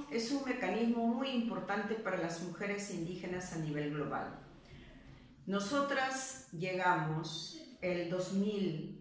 es un mecanismo muy importante para las mujeres indígenas a nivel global. Nosotras llegamos el 2000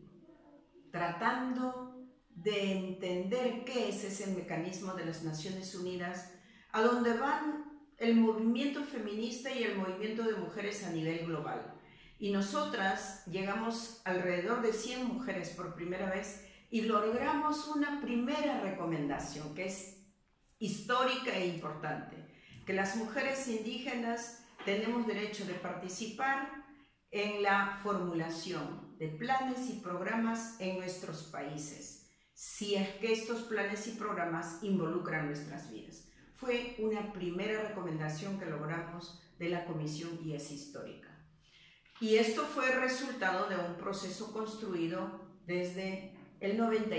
tratando de entender qué es ese mecanismo de las Naciones Unidas, a donde van el movimiento feminista y el movimiento de mujeres a nivel global. Y nosotras llegamos alrededor de 100 mujeres por primera vez y logramos una primera recomendación que es histórica e importante, que las mujeres indígenas tenemos derecho de participar en la formulación de planes y programas en nuestros países, si es que estos planes y programas involucran nuestras vidas. Fue una primera recomendación que logramos de la Comisión y es histórica. Y esto fue el resultado de un proceso construido desde el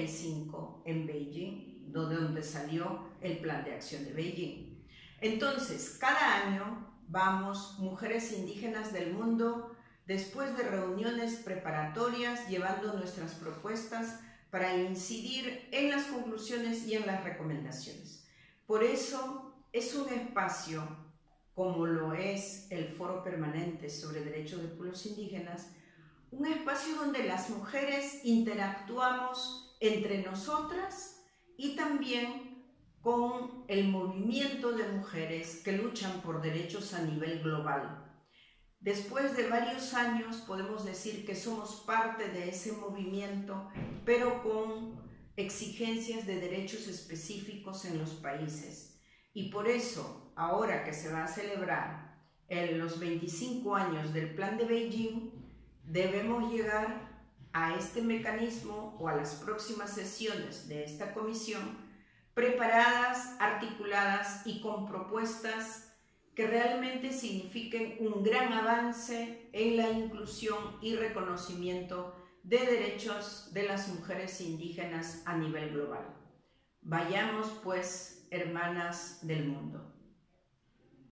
95 en Beijing, donde salió el Plan de Acción de Beijing. Entonces, cada año vamos mujeres indígenas del mundo después de reuniones preparatorias llevando nuestras propuestas para incidir en las conclusiones y en las recomendaciones. Por eso es un espacio, como lo es el Foro Permanente sobre Derechos de Pueblos Indígenas, un espacio donde las mujeres interactuamos entre nosotras y también con el movimiento de mujeres que luchan por derechos a nivel global. Después de varios años podemos decir que somos parte de ese movimiento, pero con exigencias de derechos específicos en los países. Y por eso, ahora que se va a celebrar los 25 años del Plan de Beijing, debemos llegar a este mecanismo o a las próximas sesiones de esta comisión preparadas, articuladas y con propuestas que realmente signifiquen un gran avance en la inclusión y reconocimiento de derechos de las mujeres indígenas a nivel global. Vayamos pues, hermanas del mundo.